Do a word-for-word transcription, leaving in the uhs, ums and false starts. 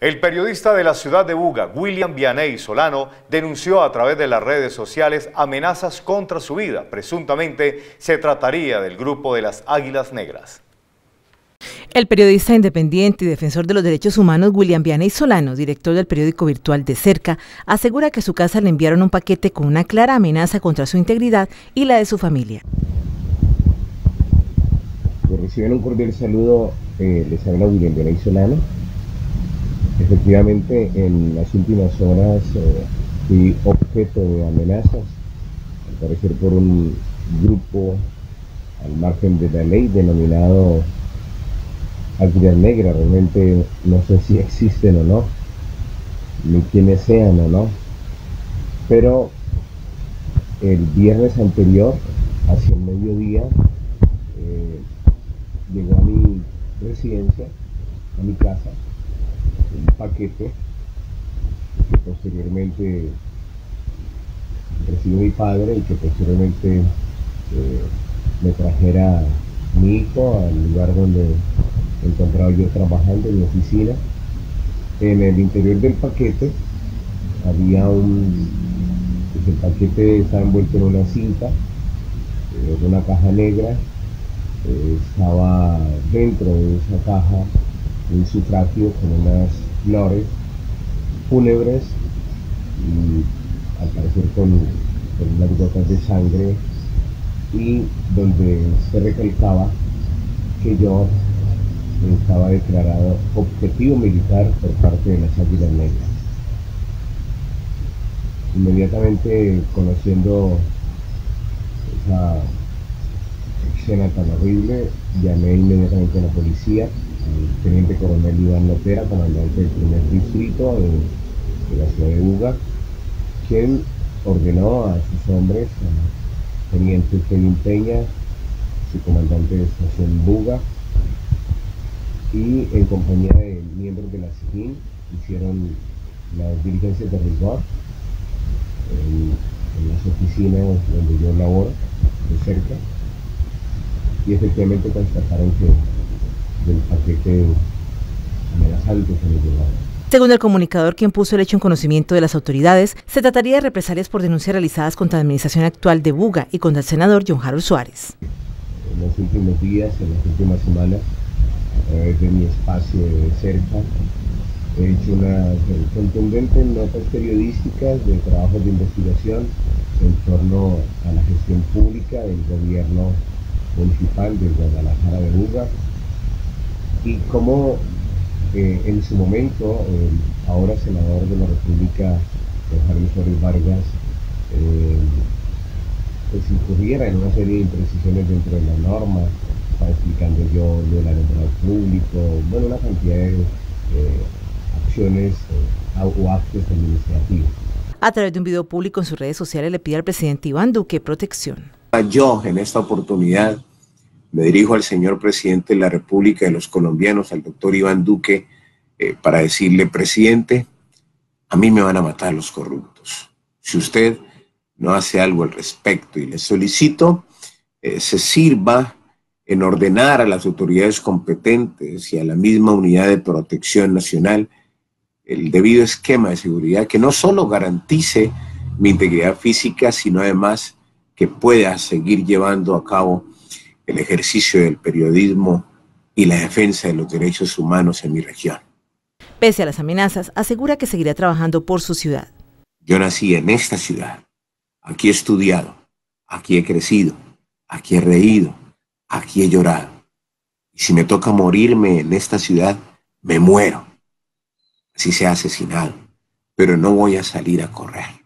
El periodista de la ciudad de Buga, William Vianney Solano, denunció a través de las redes sociales amenazas contra su vida. Presuntamente se trataría del grupo de las Águilas Negras. El periodista independiente y defensor de los derechos humanos William Vianney Solano, director del periódico virtual De Cerca, asegura que a su casa le enviaron un paquete con una clara amenaza contra su integridad y la de su familia. Reciben un cordial saludo, eh, les habla William Vianney Solano. Efectivamente, en las últimas horas eh, fui objeto de amenazas, al parecer por un grupo al margen de la ley denominado Águilas Negras. Realmente no sé si existen o no, ni quiénes sean o no, pero el viernes anterior, hacia el mediodía, eh, llegó a mi residencia, a mi casa, un paquete que posteriormente recibió mi padre y que posteriormente eh, me trajera mi hijo al lugar donde me encontraba yo trabajando, en mi oficina. En el interior del paquete había un... pues el paquete estaba envuelto en una cinta, eh, en una caja negra. Eh, estaba dentro de esa caja un sufragio con unas flores fúnebres y al parecer con, con unas gotas de sangre, y donde se recalcaba que yo estaba declarado objetivo militar por parte de las Águilas Negras. Inmediatamente, conociendo esa escena tan horrible, llamé inmediatamente a la policía, al teniente coronel Iván Lopera, comandante del primer distrito de, de la ciudad de Buga, quien ordenó a sus hombres, al teniente Kevin Peña, su comandante de estación Buga, y en compañía de miembros de la SIGIN hicieron las diligencias de rigor en, en las oficinas donde yo laboro, de cerca, y efectivamente constataron que del paquete amenazante se les llevaba. Según el comunicador quien puso el hecho en conocimiento de las autoridades, se trataría de represalias por denuncias realizadas contra la administración actual de Buga y contra el senador John Harold Suárez. En los últimos días, en las últimas semanas, a través de mi espacio de cerca, he hecho unas contundentes notas periodísticas de trabajos de investigación en torno a la gestión pública del gobierno municipal de Guadalajara de Buga, y cómo eh, en su momento el ahora senador de la República, Jaime Suárez Vargas, eh, pues incurriera en una serie de imprecisiones dentro de la norma. Estaba explicando yo lo del alumbrado público, bueno, una cantidad de eh, acciones eh, o actos administrativos. A través de un video público en sus redes sociales le pide al presidente Iván Duque protección. Yo, en esta oportunidad, me dirijo al señor presidente de la República de los colombianos, al doctor Iván Duque, eh, para decirle: presidente, a mí me van a matar los corruptos. Si usted no hace algo al respecto, y le solicito eh, se sirva en ordenar a las autoridades competentes y a la misma Unidad de Protección Nacional el debido esquema de seguridad que no solo garantice mi integridad física, sino además que pueda seguir llevando a cabo el ejercicio del periodismo y la defensa de los derechos humanos en mi región. Pese a las amenazas, asegura que seguirá trabajando por su ciudad. Yo nací en esta ciudad, aquí he estudiado, aquí he crecido, aquí he reído, aquí he llorado. Y si me toca morirme en esta ciudad, me muero, así sea asesinado, pero no voy a salir a correr.